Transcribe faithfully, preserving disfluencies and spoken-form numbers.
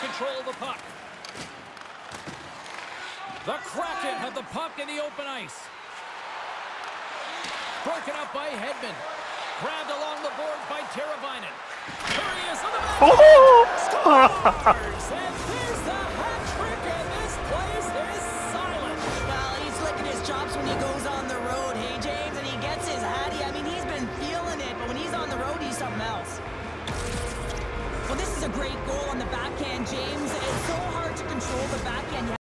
control of the puck. The Kraken have the puck in the open ice. Broken up by Hedman. Grabbed along the board by Teravainen. Curious on the back. Oh! Scores! And there's the hat trick, and this place is silent. Well, he's licking his chops when he goes on the road, hey, James? And he gets his hattie. I mean, he's been feeling it, but when he's on the road, he's something else. Well, this is a great goal on the backhand, James. It's so hard to control the backhand.